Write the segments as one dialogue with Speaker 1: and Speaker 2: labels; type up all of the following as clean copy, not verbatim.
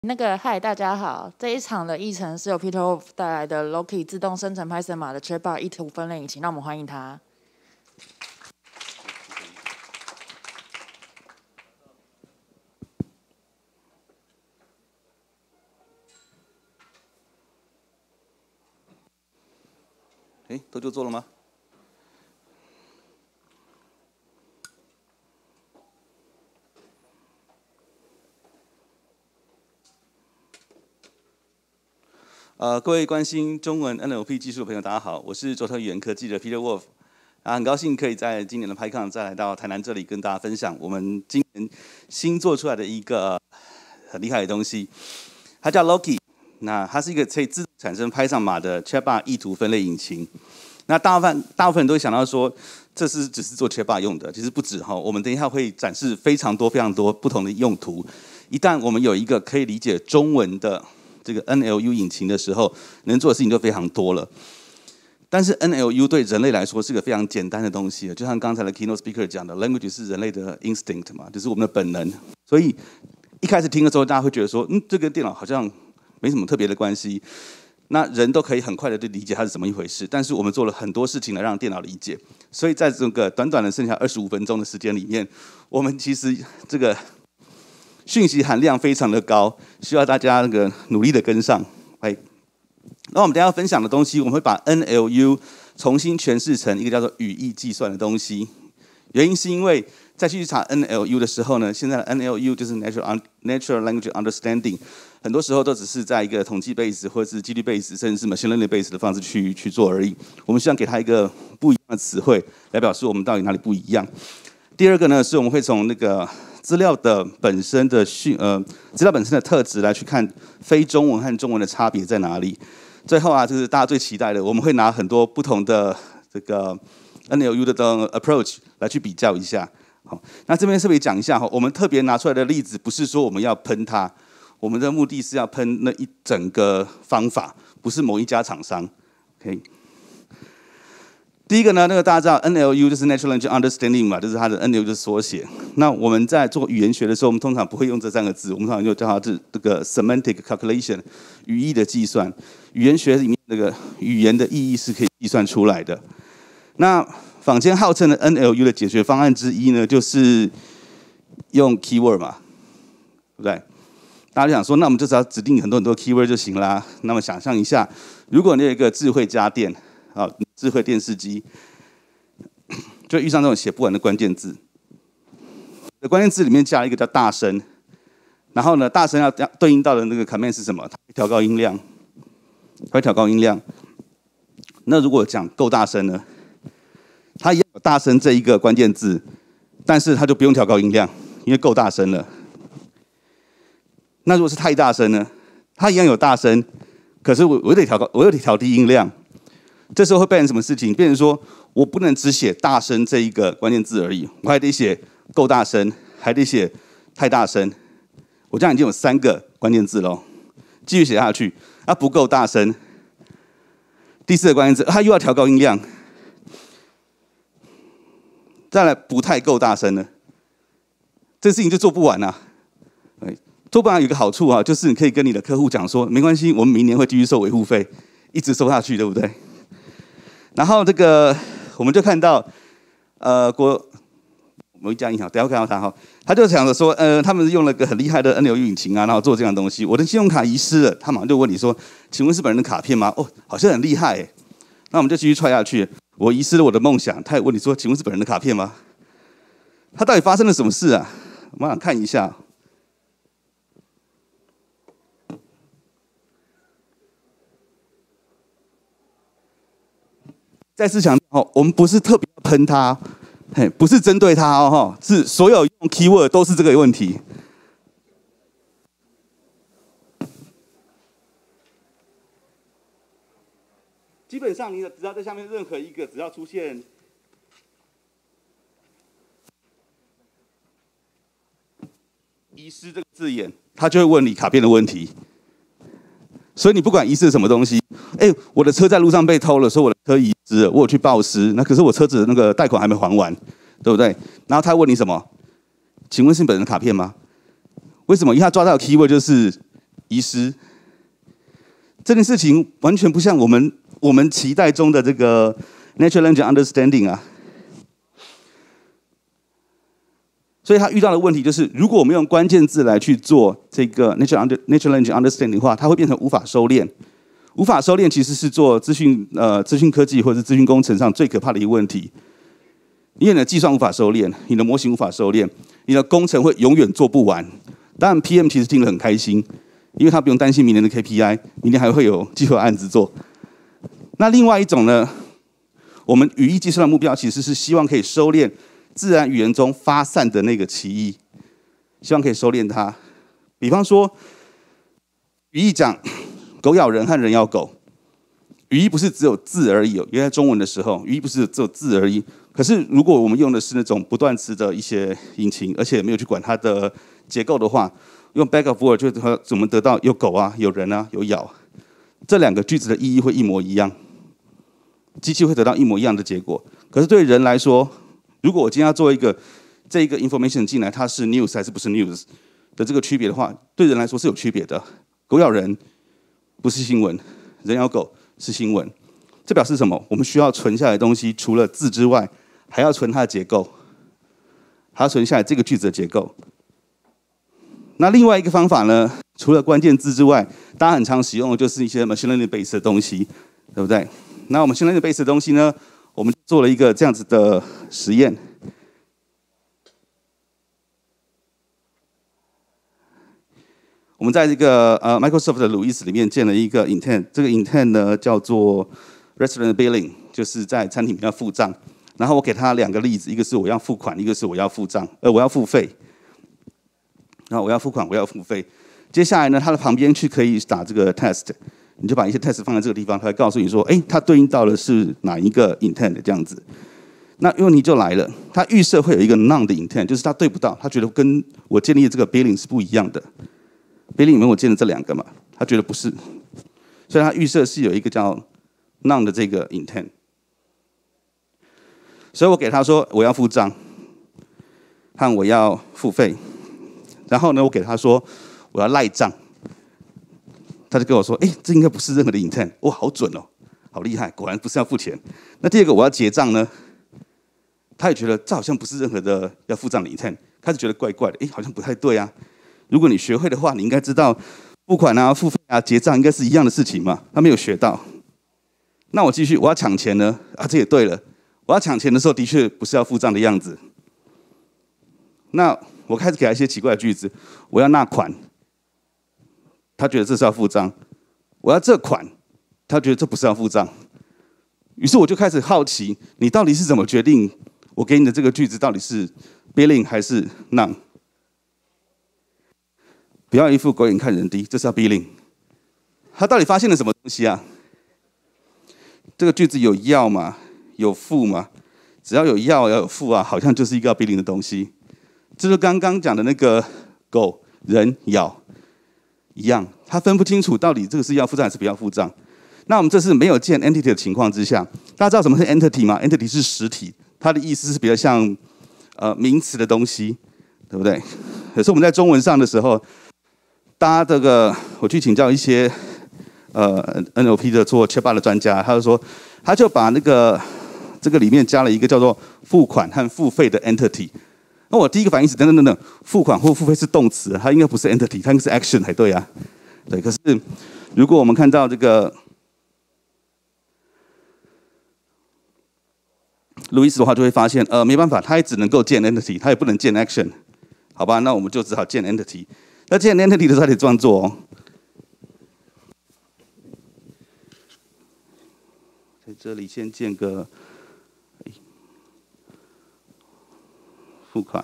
Speaker 1: 嗨，大家好！这一场的议程是由 Peter Wolf 带来的 Loki 自动生成 Python 码的 Chatbot 意图分类引擎，让我们欢迎他。
Speaker 2: 都就做了吗？各位关心中文 NLP 技术的朋友，大家好，我是卓特语言科技的 Peter Wolf， 很高兴可以在今年的 PyCon 再来到台南这里跟大家分享我们今年新做出来的一个很厉害的东西，它叫 Loki， 那它是一个可以自动产生 Python 码的 Chatbot 意图分类引擎。那大部分人都会想到说，这是只是做 Chatbot 用的，其实不止哈。我们等一下会展示非常多不同的用途。一旦我们有一个可以理解中文的这个 NLU 引擎的时候，能做的事情就非常多了。但是 NLU 对人类来说是个非常简单的东西，就像刚才的 Keynote Speaker 讲的 ，language 是人类的 instinct 嘛，就是我们的本能。所以一开始听的时候，大家会觉得说，这跟电脑好像没什么特别的关系。那人都可以很快的就理解它是怎么一回事，但是我们做了很多事情来让电脑理解，所以在这个短短的剩下25分钟的时间里面，我们其实这个讯息含量非常的高，需要大家努力的跟上。那我们等一下要分享的东西，我们会把 NLU 重新诠释成一个叫做语义计算的东西。原因是因为在去查 NLU 的时候呢，现在的 NLU 就是 Natural Language Understanding， 很多时候都只是在一个统计 base 或者是几率 base， 甚至是 machine learning base 的方式去做而已。我们希望给它一个不一样的词汇，来表示我们到底哪里不一样。第二个呢，是我们会从那个资料的本身的资料本身的特质来去看非中文和中文的差别在哪里。最后啊，就是大家最期待的，我们会拿很多不同的这个 NLU 的 approach 来去比较一下。好，那这边特别讲一下哈，我们特别拿出来的例子不是说我们要喷它，我们的目的是要喷那一整个方法，不是某一家厂商。OK， 第一个呢，大家知道 NLU 就是 Natural Language Understanding 嘛，就是它的 NLU 就是缩写。那我们在做语言学的时候，我们通常不会用这3个字，我们通常就叫它这个 semantic calculation， 语义的计算。语言学里面语言的意义是可以计算出来的。那坊间号称的 NLU 的解决方案之一呢，就是用 keyword 嘛，对不对？大家就想说，那我们就只要指定很多 keyword 就行啦。那么想象一下，如果你有一个智慧家电，智慧电视机，就遇上这种写不完的关键字。关键字里面加了一个叫大声，然后呢，大声要对应到的那个 command 是什么？它会调高音量，那如果讲够大声呢？它一样有大声这一个关键字，但是它就不用调高音量，因为够大声了。那如果是太大声呢？它一样有大声，可是我又得调低音量。这时候会变成什么事情？变成说我不能只写大声这一个关键字而已，我还得写够大声，还得写太大声。我这样已经有3个关键字了，继续写下去，它不够大声。第4个关键字，它又要调高音量。再来不太够大声了，这事情就做不完啊。做不完有一个好处啊，就是你可以跟你的客户讲说，没关系，我们明年会继续收维护费，一直收下去，对不对？然后我们就看到，某一家银行，等一下看到他他就想着说，他们用了个很厉害的 NLU 引擎啊，然后做这样的东西。我的信用卡遗失了，他马上就问你说，请问是本人的卡片吗？哦，好像很厉害耶。那我们就继续踹下去。我遗失了我的梦想，他也问你说，请问是本人的卡片吗？他到底发生了什么事啊？我们想看一下。再次强调，我们不是特别喷他，不是针对他哦，是所有用 keyword 都是这个问题。基本上，你只要在下面任何一个，只要出现遗失这个字眼，他就会问你卡片的问题。所以你不管遗失什么东西，我的车在路上被偷了，说我的车遗失了，我有去报失，那可是我车子的那个贷款还没还完，对不对？然后他问你什么？请问是本人的卡片吗？为什么？因为他抓到的 keyword 就是遗失。这件事情完全不像我们期待中的这个 natural language understanding 啊。所以他遇到的问题就是，如果我们用关键字来去做这个 natural language understanding 的话，它会变成无法收敛。无法收敛其实是做资讯科技或者是资讯工程上最可怕的一个问题。因为你的计算无法收敛，你的模型无法收敛，你的工程会永远做不完。当然 ，PM 其实听得很开心，因为他不用担心明年的 KPI， 明年还会有继续有案子做。那另外一种呢，我们语义计算的目标其实是希望可以收敛自然语言中发散的那个歧义，希望可以收敛它。比方说，语义讲狗咬人和人咬狗，语义不是只有字而已，因为在中文的时候，语义不是只有字而已。可是如果我们用的是那种不断词的一些引擎，而且没有去管它的结构的话，用 back of word 就怎么得到有狗啊、有人啊、有咬，这两个句子的意义会一模一样，机器会得到一模一样的结果。可是对人来说，如果我今天要做这个 information 进来，它是 news 还是不是 news 的这个区别的话，对人来说是有区别的。狗咬人不是新闻，人咬狗是新闻。这表示什么？我们需要存下来的东西，除了字之外，还要存它的结构，还要存下来这个句子的结构。那另外一个方法呢，除了关键字之外，大家很常使用的就是一些 machine learning base 的东西，对不对？那我们 machine learning base 的东西呢，我们做了一个这样子的实验。我们在这个Microsoft 的 Louis 里面建了一个 intent， 这个 intent 呢叫做 restaurant billing， 就是在餐厅里面付账。然后我给他两个例子，一个是我要付款，一个是我要付账，我要付费。然后我要付款，我要付费。接下来呢，它的旁边去可以打这个 test， 你就把一些 test 放在这个地方，它会告诉你说，哎，它对应到的是哪一个 intent 这样子。那问题就来了，它预设会有一个 none 的 intent， 就是它对不到，它觉得跟我建立的这个 billing 是不一样的。billing 里面我建了这两个嘛，他觉得不是，所以他预设是有一个叫 none 的这个 intent。所以我给他说我要付账和我要付费，然后呢，我给他说我要赖账，他就跟我说，哎，这应该不是任何的 intent， 哇，好准哦，好厉害，果然不是要付钱。那第二个我要结账呢，他也觉得这好像不是任何的要付账的 intent， 开始觉得怪怪的，哎，好像不太对啊。如果你学会的话，你应该知道付款啊、付费啊、结账应该是一样的事情嘛。他没有学到，那我继续，我要抢钱呢？啊，这也对了。我要抢钱的时候，的确不是要付账的样子。那我开始给他一些奇怪的句子，我要那款，他觉得这是要付账；我要这款，他觉得这不是要付账。于是我就开始好奇，你到底是怎么决定我给你的这个句子到底是 billing 还是 none？ 不要一副狗眼看人低，这是要 billing。他到底发现了什么东西啊？这个句子有要吗？有付吗？只要有要有付啊，好像就是一个要 billing 的东西。就是刚刚讲的那个狗、人、咬一样，他分不清楚到底这个是要付账还是不要付账。那我们这是没有建 entity 的情况之下，大家知道什么是 entity 吗 ？entity 是实体，它的意思是比较像名词的东西，对不对？可是我们在中文上的时候，大家这个我去请教一些NLP 的做 chatbot 的专家，他就说，他就把那个这个里面加了一个叫做付款和付费的 entity。那我第一个反应是等，付款或付费是动词，它应该不是 entity， 它应该是 action 才对啊。对，可是如果我们看到这个路易斯的话，就会发现没办法，它也只能够建 entity， 它也不能建 action。好吧，那我们就只好建 entity。那建 entity 的时候得这样做哦。在这里先建个付款，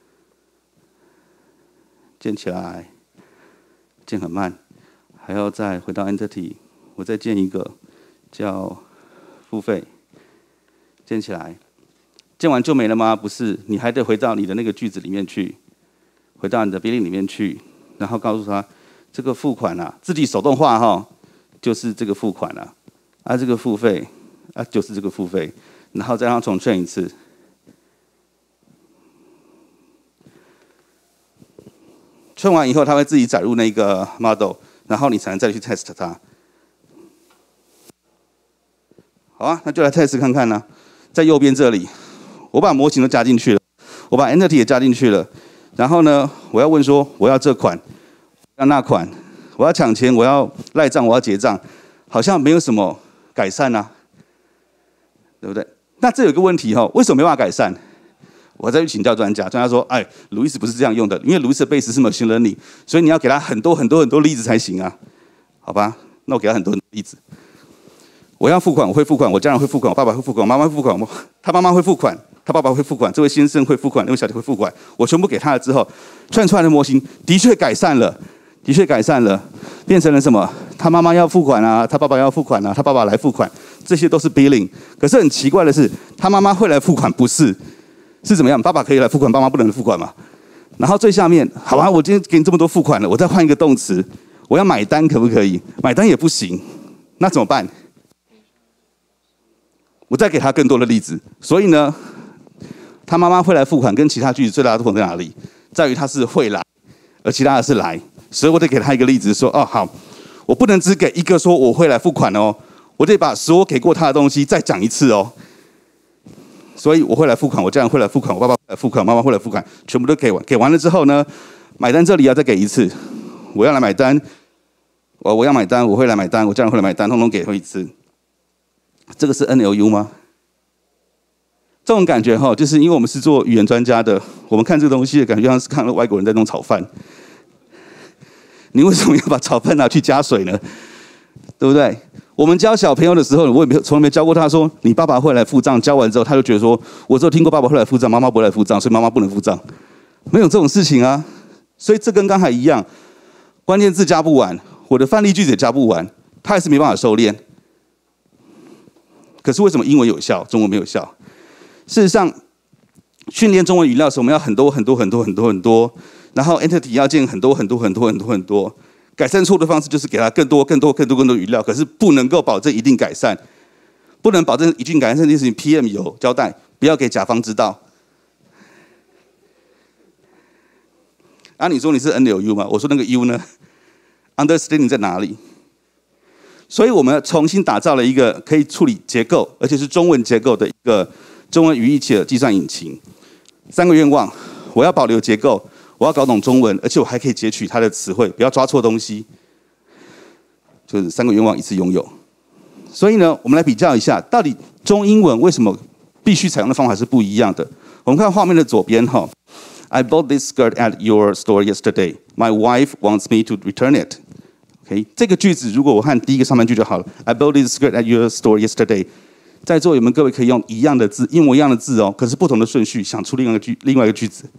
Speaker 2: 建起来，建很慢，还要再回到 entity， 我再建一个叫付费，建起来，建完就没了吗？不是，你还得回到你的那个句子里面去，回到你的 billing 里面去，然后告诉他这个付款啊，自己手动画哈，就是这个付款啊，啊这个付费啊就是这个付费，然后再让他重 train 一次。train 完以后，他会自己载入那个 model， 然后你才能再去 test 它。好啊，那就来 test 看看呢、在右边这里，我把模型都加进去了，我把 entity 也加进去了，然后呢，我要问说，我要这款，要那款，我要抢钱，我要赖账，我要结账，好像没有什么改善啊，对不对？那这有个问题哈，为什么没办法改善？我再去请教专家，专家说，哎，路易斯不是这样用的，因为路易斯的 base 是 machine learning，所以你要给他很多例子才行啊，好吧？那我给他很多例子。我要付款，我会付款，我家人会付款，我爸爸会付款，我妈妈会付款，他妈妈会付款，他爸爸会付款，这位先生会付款，那位小姐会付款，我全部给他了之后，串出来的模型的确改善了，变成了什么？他妈妈要付款啊，他爸爸要付款啊，他爸爸来付款，这些都是 billing。可是很奇怪的是，他妈妈会来付款，不是？是怎么样？爸爸可以来付款，爸妈不能付款嘛？然后最下面，好吧，我今天给你这么多付款了，我再换一个动词，我要买单，可不可以？买单也不行，那怎么办？我再给他更多的例子，所以呢，他妈妈会来付款，跟其他句子最大的不同在哪里？在于他是会来，而其他的是来，所以我得给他一个例子说，哦好，我不能只给一个说我会来付款哦，我得把所有给过他的东西再讲一次哦。所以我会来付款，我家人会来付款，我爸爸会来付款，妈妈会来付款，全部都给完。给完了之后呢，买单这里要再给一次，我要来买单，我要买单，我会来买单，我家人会来买单，通通给一次。这个是 NLU 吗？这种感觉哈，就是因为我们是做语言专家的，我们看这个东西的感觉像是看到外国人在弄炒饭。你为什么要把炒饭拿去加水呢？对不对？我们教小朋友的时候，我也从来没教过他说，你爸爸会来付账。教完之后，他就觉得说，我只有听过爸爸会来付账，妈妈不会来付账，所以妈妈不能付账。没有这种事情啊。所以这跟刚才一样，关键字加不完，我的范例句子也加不完，他还是没办法收敛。可是为什么英文有效，中文没有效？事实上，训练中文语料的时候，我们要很多，然后 entity 要建很多，改善错误的方式就是给它更多语料，可是不能够保证一定改善，不能保证一定改善这件事情 ，PM 有交代，不要给甲方知道。啊，你说你是 NLU 吗？我说那个 U 呢 ？Understanding 在哪里？所以我们重新打造了一个可以处理结构，而且是中文结构的一个中文语义体的计算引擎。3个愿望：我要保留结构，我要搞懂中文，而且我还可以截取它的词汇，不要抓错东西。就是3个愿望一次拥有。所以呢，我们来比较一下，到底中英文为什么必须采用的方法是不一样的？我们看画面的左边哈 ，I bought this skirt at your store yesterday. My wife wants me to return it. OK， 这个句子如果我看第一个上半句就好了。I bought this skirt at your store yesterday。在座有没有各位可以用一样的字，一模一样的字哦，可是不同的顺序，想出另外一个句子？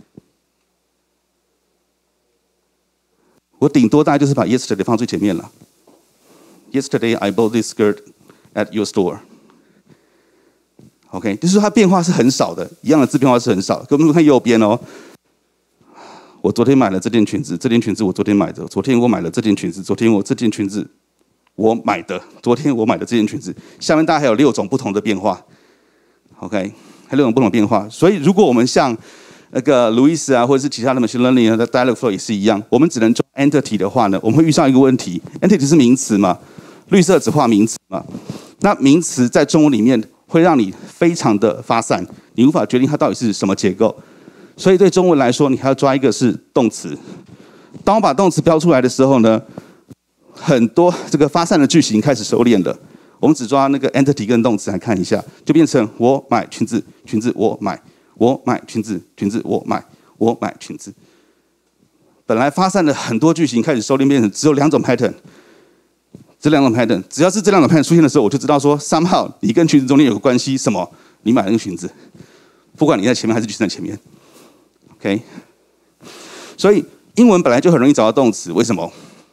Speaker 2: 我顶多大概就是把 yesterday 放最前面了。Yesterday I bought this skirt at your store。OK， 就是说它变化是很少的，一样的字变化是很少。我们看右边哦。我昨天买了这件裙子，这件裙子我昨天买的。昨天我买了这件裙子，昨天我这件裙子我买的。昨天我买的这件裙子，下面大概还有6种不同的变化。OK， 还有6种不同的变化。所以如果我们像那个路易斯啊，或者是其他的 machine learning 的 Dialogflow 也是一样，我们只能做 entity 的话呢，我们会遇上一个问题 ，entity 是名词嘛，绿色只画名词嘛，那名词在中文里面会让你非常的发散，你无法决定它到底是什么结构。所以对中文来说，你还要抓一个是动词。当我把动词标出来的时候呢，很多这个发散的句型开始收敛了。我们只抓那个 entity 跟动词来看一下，就变成我买裙子，裙子我买，我买裙子，裙子我买，我买裙子。本来发散的很多句型开始收敛，变成只有2种 pattern。这2种 pattern， 只要是这2种 pattern 出现的时候，我就知道说 somehow 你跟裙子中间有个关系，什么？你买了那个裙子，不管你在前面还是句子在前面。OK， 所以英文本来就很容易找到动词，为什么？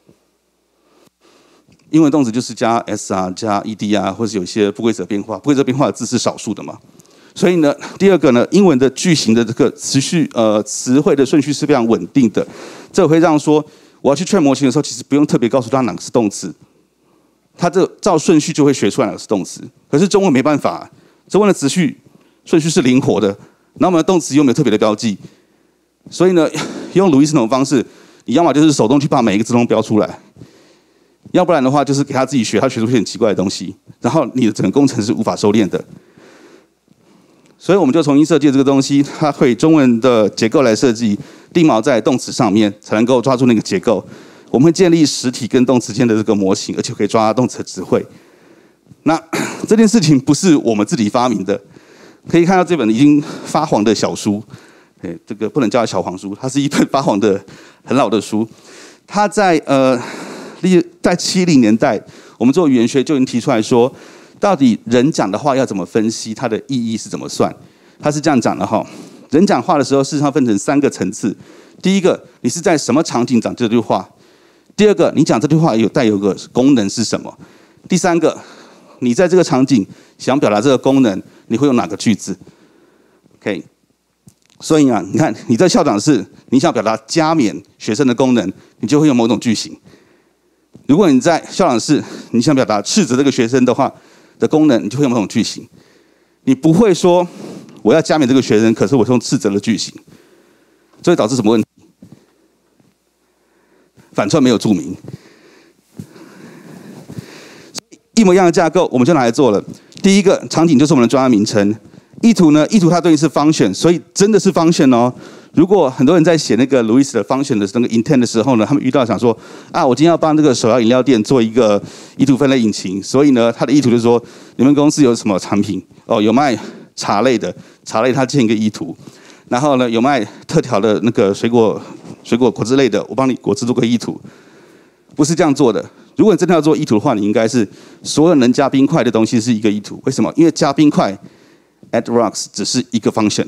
Speaker 2: 英文动词就是加 s 啊，加 ed 啊，或是有一些不规则变化，不规则变化的字是少数的嘛。所以呢，第二个呢，英文的句型的这个词汇的顺序是非常稳定的，这会让说我要去 train 模型的时候，其实不用特别告诉他哪个是动词，它这照顺序就会学出来哪个是动词。可是中文没办法，中文的词序顺序是灵活的，然后我们的动词又没有特别的标记。所以呢，用路易斯那种方式，你要么就是手动去把每一个字都标出来， 要不然的话就是给他自己学，他学出一些很奇怪的东西，然后你的整个工程是无法收敛的。所以我们就重新设计这个东西，它会以中文的结构来设计，定锚在动词上面，才能够抓住那个结构。我们会建立实体跟动词间的这个模型，而且可以抓动词的词汇。那这件事情不是我们自己发明的，可以看到这本已经发黄的小书，这个不能叫它小黄书，它是一本发黄的很老的书。它在70年代，我们做语言学就已经提出来说，到底人讲的话要怎么分析，它的意义是怎么算？它是这样讲的哈，人讲话的时候，事实上分成3个层次。第一个，你是在什么场景讲这句话？第二个，你讲这句话带有个功能是什么？第三个，你在这个场景想表达这个功能，你会用哪个句子 ？OK， 所以啊，你看你在校长室，你想表达加冕学生的功能，你就会用某种句型；如果你在校长室，你想表达斥责这个学生的话的功能，你就会用某种句型。你不会说我要加冕这个学生，可是我用斥责的句型，这会导致什么问题？反串没有注明。一模一样的架构，我们就拿来做了。第一个场景就是我们的专案名称，意图呢？意图它对应是 function， 所以真的是 function 哦。如果很多人在写那个 Louis 的 function 的那个 intent 的时候呢，他们遇到想说啊，我今天要帮这个手摇饮料店做一个意图分类引擎，所以呢，它的意图就是说，你们公司有什么产品？哦，有卖茶类的，茶类它建一个意图。然后呢，有卖特调的那个水果果汁类的，我帮你果汁做个意图。不是这样做的。如果你真的要做意图的话，你应该是所有能加冰块的东西是一个意图。为什么？因为加冰块 add rocks 只是一个 function，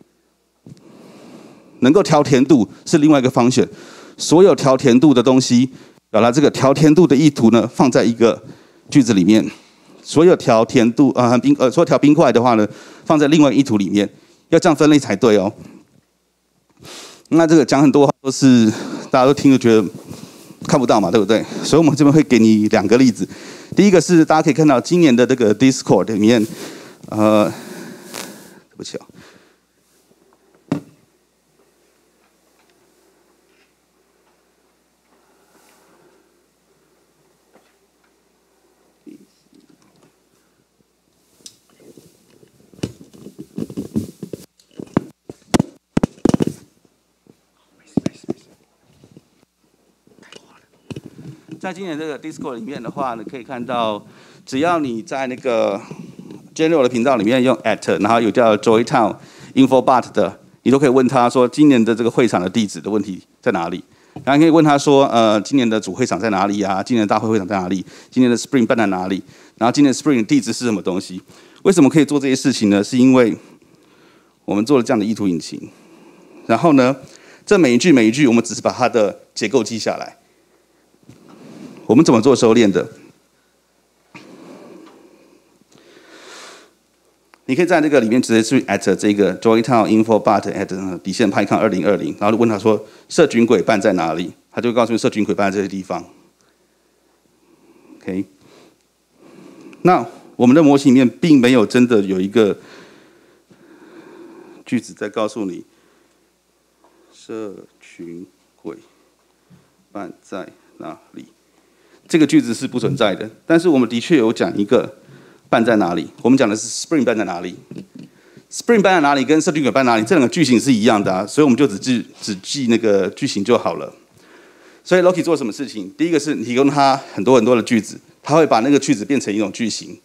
Speaker 2: 能够调甜度是另外一个 function。所有调甜度的东西，表达这个调甜度的意图呢，放在一个句子里面。所有调甜度所有调冰块的话呢，放在另外一个意图里面。要这样分类才对哦。那这个讲很多话都是大家都听就觉得看不到嘛，对不对？所以我们这边会给你2个例子。第一个是大家可以看到今年的这个 Discord 里面，对不起哦。在今年这个 Discord 里面的话呢，可以看到，只要你在那个 General 的频道里面用 @， 然后有叫 Joytown Infobot 的，你都可以问他说今年的这个会场的地址的问题在哪里。然后可以问他说，今年的主会场在哪里啊？今年的大会场在哪里？今年的 Spring 办在哪里？然后今年的 Spring 的地址是什么东西？为什么可以做这些事情呢？是因为我们做了这样的意图引擎。然后呢，这每一句，我们只是把它的结构记下来。我们怎么做收敛的？你可以在这个里面直接去 at 这个 Joytown Infobot at 底线 PyCon 2020，然后问他说社群轨办在哪里，他就会告诉你社群轨办在这些地方。OK， 那我们的模型里面并没有真的有一个句子在告诉你社群轨办在哪里。这个句子是不存在的，但是我们的确有讲一个办在哪里。我们讲的是 Spring 办在哪里 ，Spring 办在哪里跟社群轨办在哪里这2个句型是一样的啊，所以我们就只记那个句型就好了。所以 Loki 做什么事情？第一个是你提供他很多的句子，他会把那个句子变成一种句型。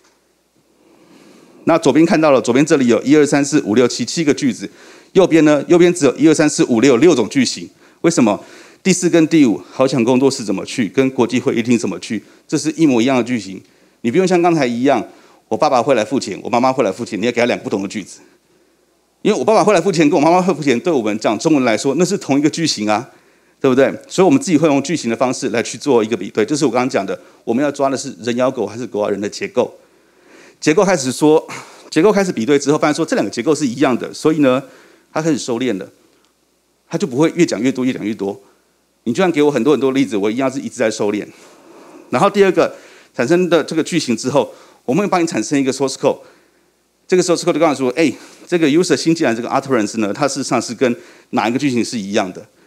Speaker 2: 那左边看到了，左边这里有1、2、3、4、5、6、7个句子，右边呢？右边只有1、2、3、4、5、6种句型。为什么？第4跟第5，好想工作室怎么去，跟国际会议厅怎么去，这是一模一样的句型。你不用像刚才一样，我爸爸会来付钱，我妈妈会来付钱，你要给他2个不同的句子。因为我爸爸会来付钱，跟我妈妈会付钱，对我们讲中文来说，那是同一个句型啊，对不对？所以我们自己会用句型的方式来去做一个比对。这是我刚刚讲的，我们要抓的是人咬狗还是狗咬人的结构。结构开始比对之后，发现说这2个结构是一样的，所以呢，它开始收敛了，它就不会越讲越多，越讲越多。你就算给我很多例子，我一样是一直在收敛。然后第2个产生的这个句型之后，我们会帮你产生一个 source code。这个 source code 就告诉说，这个 user 新进来这个 utterance 呢，它事实上是跟哪一个句型是一样的。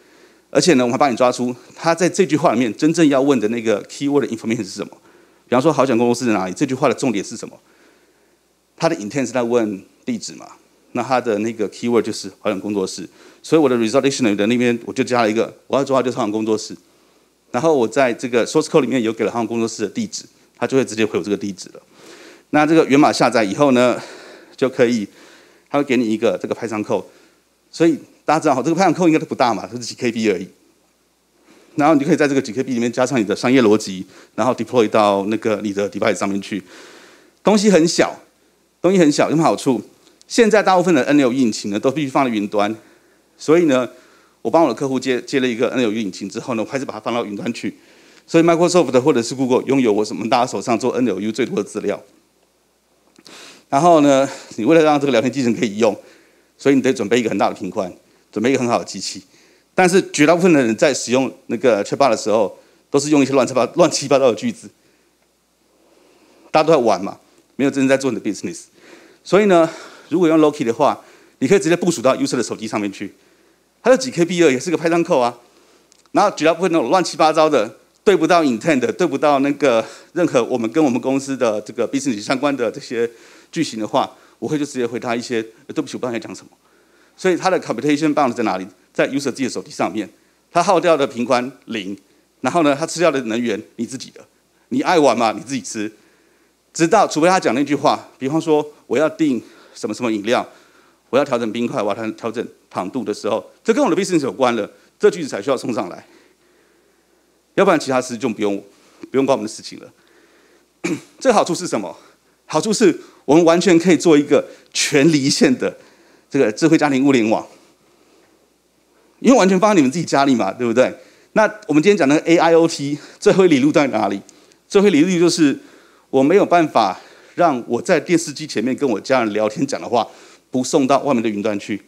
Speaker 2: 而且呢，我们还帮你抓出他在这句话里面真正要问的那个 keyword information 是什么。比方说，好想工作室在哪里？这句话的重点是什么？他的 intent 是在问地址嘛？那他的那个 keyword 就是好想工作室。所以我的 result dictionary 的那边我就加了一个，我要抓的就是好想工作室。然后我在这个 source code 里面有给了好想工作室的地址，他就会直接回我这个地址了。那这个源码下载以后呢，就可以，他会给你一个这个 Python code。所以大家知道，这个 Python code 应该都不大嘛，就是几 KB 而已。然后你就可以在这个几 KB 里面加上你的商业逻辑，然后 deploy 到那个你的 device 上面去。东西很小，有什么好处？现在大部分的 NLU 引擎呢，都必须放在云端。所以呢，我帮我的客户接了一个 NLU 引擎之后呢，我还是把它放到云端去。所以 Microsoft 或者是 Google 拥有我们大家手上做 NLU 最多的资料。然后呢，你为了让这个聊天机器人可以用，所以你得准备一个很大的频宽，准备一个很好的机器。但是绝大部分的人在使用那个 Chatbot 的时候，都是用一些乱七八糟的句子，大家都在玩嘛，没有真正在做你的 business。所以呢，如果用 Loki 的话，你可以直接部署到 user 的手机上面去，它就几 KB 而已，也是个 Python code 啊。然后绝大部分那种乱七八糟的，对不到 intent 的，对不到那个任何我们跟我们公司的这个 business 相关的这些句型的话，我会就直接回他一些对不起，我不知道你在讲什么。所以它的 computation bound 在哪里？在 user 自己的手机上面，它耗掉的频宽0，然后呢，它吃掉的能源你自己的，你爱玩嘛，你自己吃。直到除非他讲那句话，比方说我要订什么什么饮料，我要调整冰块，我要调整糖度的时候，这跟我的 business 有关了，这句子才需要送上来。要不然其他事就不用管我们的事情了。这个好处是什么？好处是我们完全可以做一个全离线的这个智慧家庭物联网。因为完全放在你们自己家里嘛，对不对？那我们今天讲那个 AIoT 最后一里路在哪里？最后一里路就是我没有办法让我在电视机前面跟我家人聊天讲的话，不送到外面的云端去。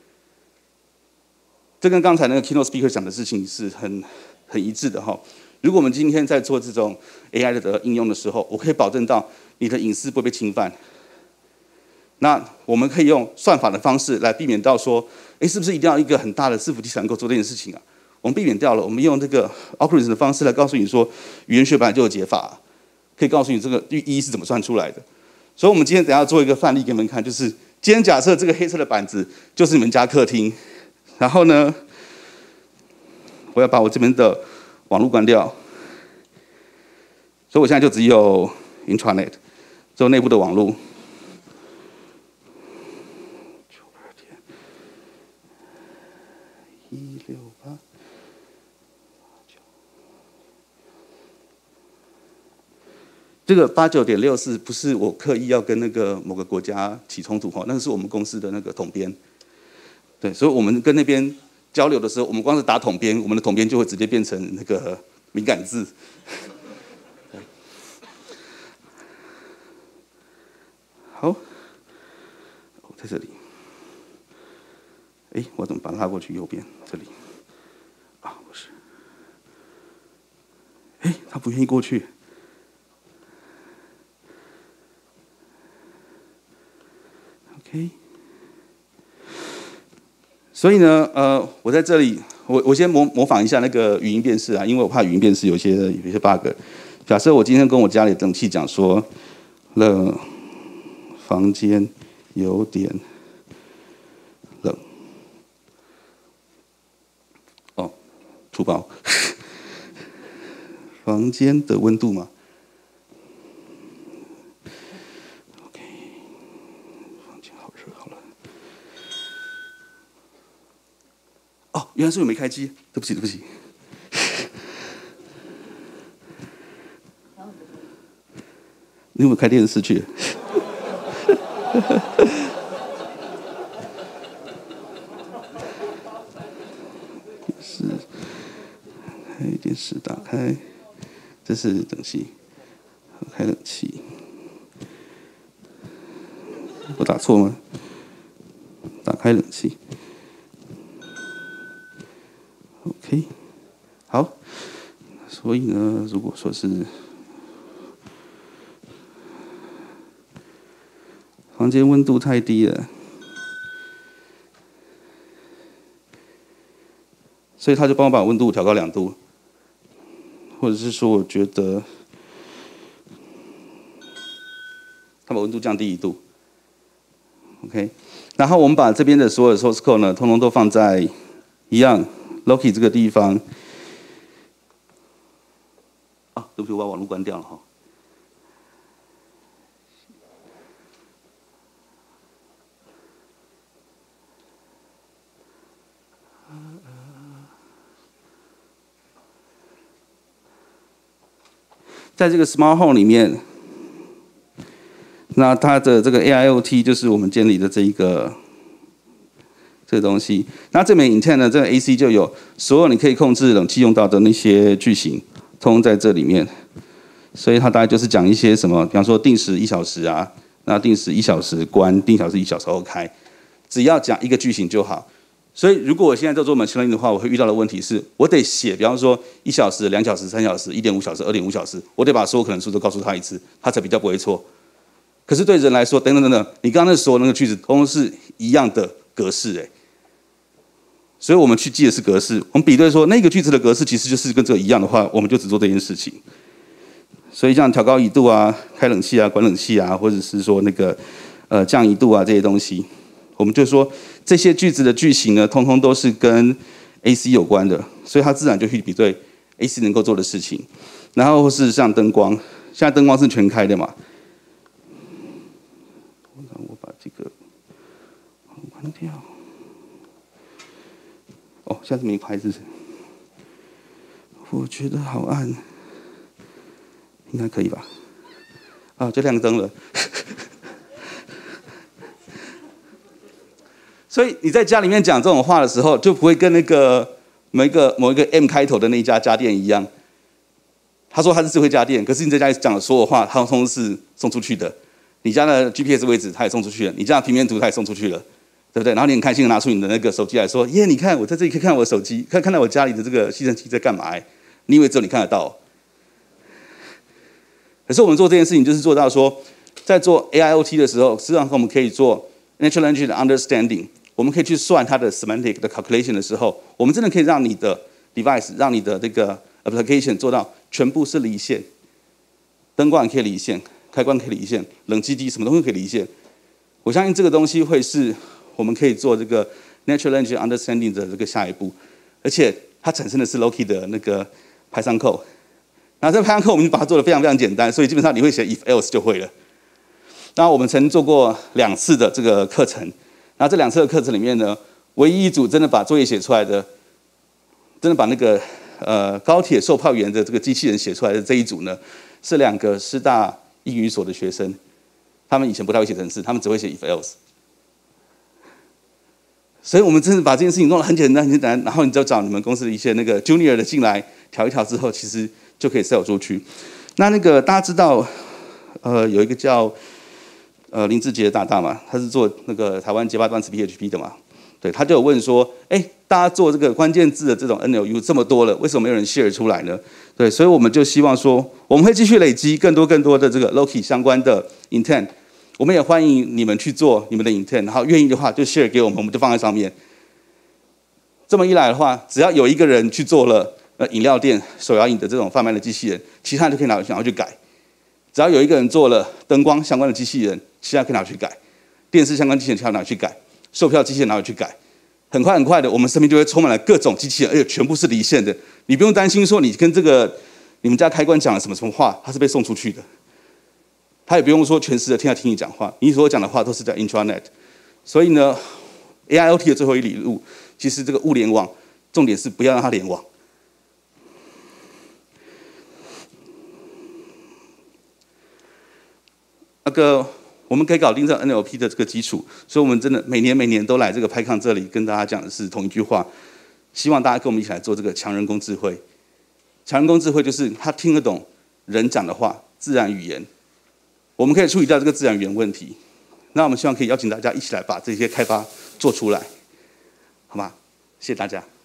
Speaker 2: 这跟刚才那个 keynote speaker 讲的事情是很一致的哈。如果我们今天在做这种 AI 的应用的时候，我可以保证到你的隐私不会被侵犯。那我们可以用算法的方式来避免到说，是不是一定要一个很大的伺服器才能够做这件事情啊？我们避免掉了，我们用这个 algorithm 的方式来告诉你说，语言学本来就有解法，可以告诉你这个1是怎么算出来的。所以我们今天等一下做一个范例给你们看，就是今天假设这个黑色的板子就是你们家客厅，然后呢，我要把我这边的网络关掉，所以我现在就只有 intranet， 只有内部的网络。16889，这个89.64不是我刻意要跟那个某个国家起冲突哈，那个是我们公司的那个统编。对，所以我们跟那边交流的时候，我们光是打统编，我们的统编就会直接变成那个敏感字。好，在这里。我怎么把它拉过去右边？这里啊，不是。他不愿意过去。OK。所以呢，我在这里，我先模仿一下那个语音辨识啊，因为我怕语音辨识有些 bug。假设我今天跟我家里的冷气讲说，房间有点冷。粗暴，房间的温度吗 ？OK， 房间好热，好了。原来是我没开机，对不起。你有没有开电视去？电视打开，这是冷气，开冷气，我打错吗？打开冷气 ，OK， 好。所以呢，如果说是房间温度太低了， 所以他就帮我把温度调高2度，或者是说我觉得他把温度降低1度 ，OK。然后我们把这边的所有的 source code 呢，通通都放在一样 Loki 这个地方。啊，对不起，我把网络关掉了哈。在这个 Smart Home 里面，那它的这个 AIoT 就是我们建立的这个东西。那这边 intent 呢，这个 AC 就有所有你可以控制冷气用到的那些句型，通通在这里面。所以它大概就是讲一些什么，比方说定时1小时啊，那定时1小时关，定小时1小时后开，只要讲一个句型就好。所以如果我现在在做 machine learning 的话，我会遇到的问题是，我得写，比方说1小时、2小时、3小时、1.5小时、2.5小时，我得把所有可能数都告诉他一次，他才比较不会错。可是对人来说，等等等等，你刚刚那所有那个句子，通通是一样的格式，所以我们去记的是格式，我们比对说那个句子的格式其实就是跟这个一样的话，我们就只做这件事情。所以像调高1度啊、开冷气啊、关冷气啊，或者是说那个降1度啊这些东西。我们就说这些句子的句型呢，通通都是跟 AC 有关的，所以它自然就去比对 AC 能够做的事情。然后或是像灯光，现在灯光是全开的嘛，我把这个关掉。哦，现在是没开，是不是？我觉得好暗，应该可以吧？啊，就亮灯了。所以你在家里面讲这种话的时候，就不会跟那个某一个 M 开头的那一家家电一样。他说他是智慧家电，可是你在家里讲的所有话，他通通是送出去的。你家的 GPS 位置他也送出去了，你家的平面图他也送出去了，对不对？然后你很开心的拿出你的那个手机来说，耶，你看我在这里可以看我的手机，看到我家里的这个吸尘器在干嘛？你以为只有你看得到？可是我们做这件事情，就是做到说，在做 AIoT 的时候，实际上我们可以做 natural language 的 understanding。我们可以去算它的 semantic 的 calculation 的时候，我们真的可以让你的 device， 让你的这个 application 做到全部是离线，灯光也可以离线，开关可以离线，冷气机什么东西可以离线。我相信这个东西会是我们可以做这个 natural language understanding 的这个下一步，而且它产生的是 Loki 的那个Python code。那这个 Python code 我们就把它做得非常非常简单，所以基本上你会写 if else 就会了。那我们曾做过2次的这个课程。那这2次的课程里面呢，唯一一组真的把作业写出来的，真的把那个高铁售票员的这个机器人写出来的这一组呢，是2个师大英语所的学生，他们以前不太会写程式，他们只会写 if else。所以我们真的把这件事情弄得很简单很简单，然后你就找你们公司的一些那个 junior 的进来调一调之后，其实就可以 sell 出去。那个大家知道，有一个叫林志杰大大嘛，他是做那个台湾结巴断词 PHP 的嘛，对，他就有问说，大家做这个关键字的这种 NLU 这么多了，为什么没有人 share 出来呢？对，所以我们就希望说，我们会继续累积更多的这个 Loki 相关的 intent， 我们也欢迎你们去做你们的 intent， 然后愿意的话就 share 给我们，我们就放在上面。这么一来的话，只要有一个人去做了饮料店手摇饮的这种贩卖的机器人，其他人就可以拿去改。只要有一个人做了灯光相关的机器人，其他可以拿去改；电视相关机器人，其他拿去改；售票机器人拿去改。很快的，我们身边就会充满了各种机器人，而且全部是离线的。你不用担心说你跟这个你们家开关讲了什么话，它是被送出去的。他也不用说全时的听你讲话，你所讲的话都是在 intranet。所以呢 ，AIoT 的最后一里路，其实这个物联网，重点是不要让它联网。我们可以搞定这 NLP 的这个基础，所以我们真的每年都来这个 PyCon 这里跟大家讲的是同一句话，希望大家跟我们一起来做这个强人工智慧。强人工智慧就是他听得懂人讲的话，自然语言，我们可以处理掉这个自然语言问题。那我们希望可以邀请大家一起来把这些开发做出来，好吗？谢谢大家。